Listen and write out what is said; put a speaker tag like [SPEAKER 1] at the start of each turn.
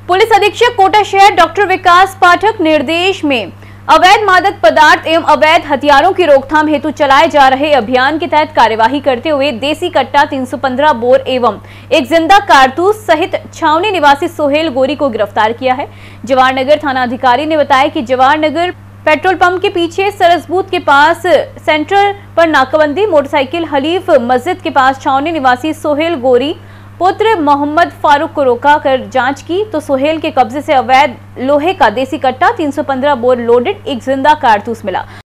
[SPEAKER 1] Police अधीक्षक कोटा शहर doctor विकास पाठक निर्देश में अवैध मादक पदार्थ एवं अवैध हथियारों की रोकथाम हेतु चलाए जा रहे अभियान के तहत कार्यवाही करते हुए देसी कट्टा 315 बोर एवं एक जिंदा कारतूस सहित छावनी निवासी सोहेल गोरी को गिरफ्तार किया है। जवाहरनगर थाना अधिकारी ने बताया कि जवाहरनगर पेट्रोल पंप के पीछे सरसबूत के पास सेंटर पर नाकाबंदी मोटरसाइकिल हलीफ मस्जिद के पास छावनी निवासी सोहेल गोरी पुत्र मोहम्मद फारूक को रोका कर जांच की तो सोहेल के कब्जे से अवैध लोहे का देसी कट्टा 315 बोर लोडेड एक जिंदा कारतूस मिला।